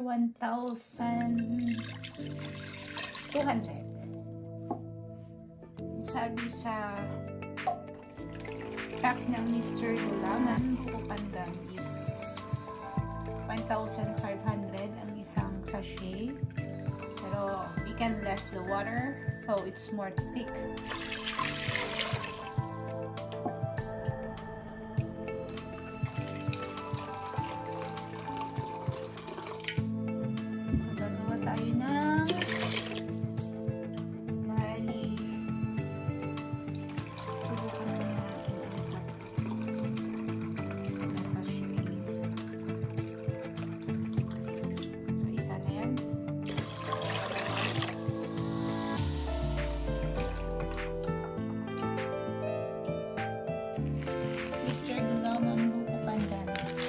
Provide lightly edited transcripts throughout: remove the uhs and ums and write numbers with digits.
1,200. Sabi sa pack ng Mr. Gulaman Buko Pandan is 1,500 ang isang sachet. Pero we can less the water so it's more thick. So gagawa tayo ng bali. Subukan muna natin ang na sachet. So isa na yan. Mr. Gulaman Buko Pandan.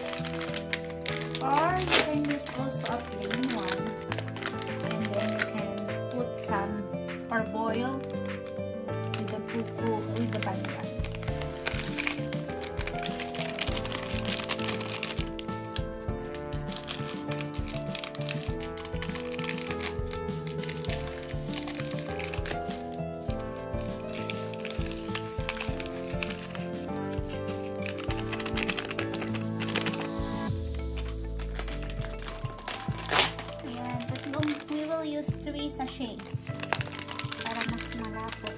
Or you can use also a plain one. And then you can put some or boil with the buko, with the pandan. We will use 3 sachet para mas malapot.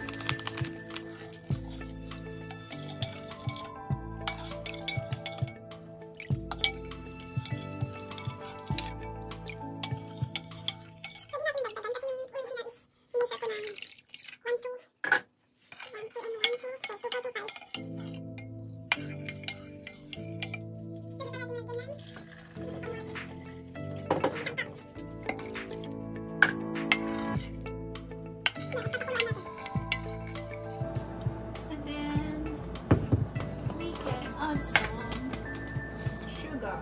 Some sugar.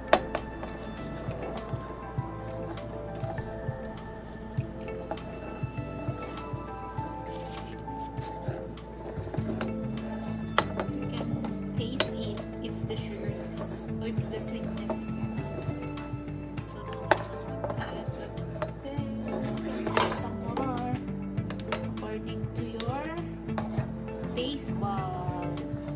You can taste it if the sugar is, or if the sweetness is enough. So add some more according to your taste buds.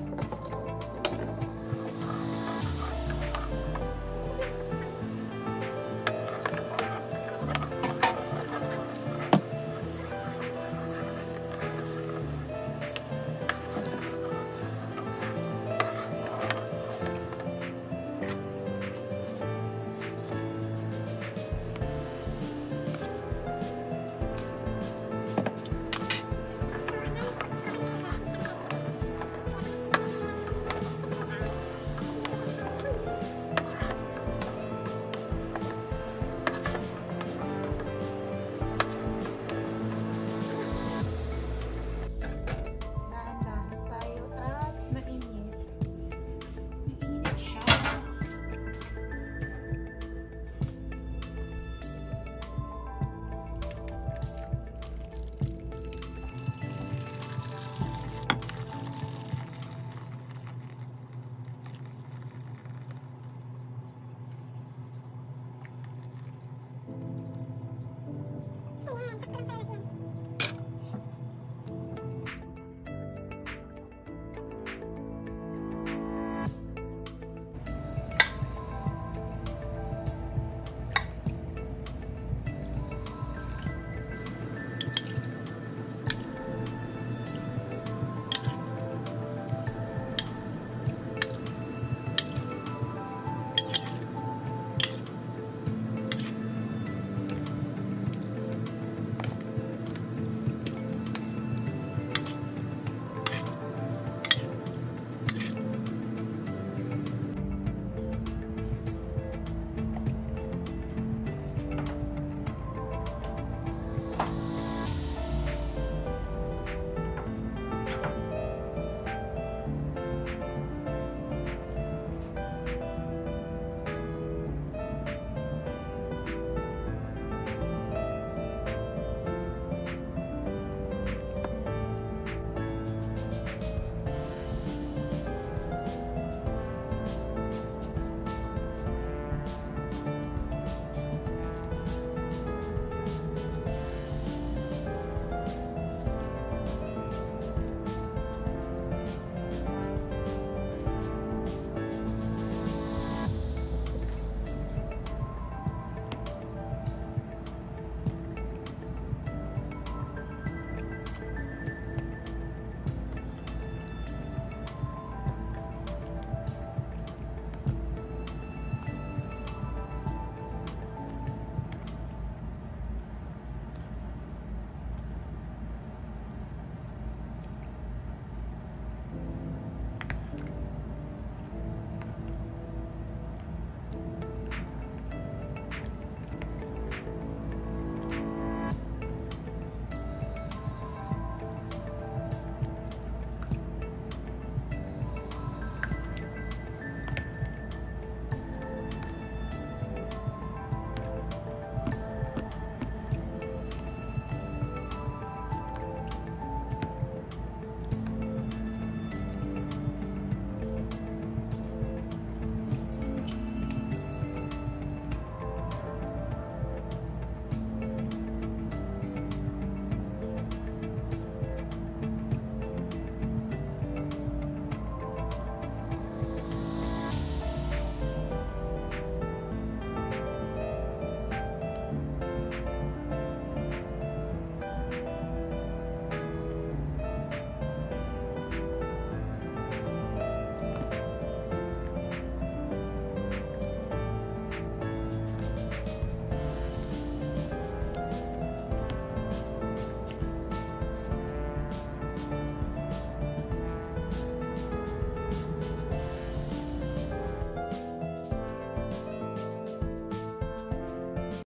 Ayan, sakto lang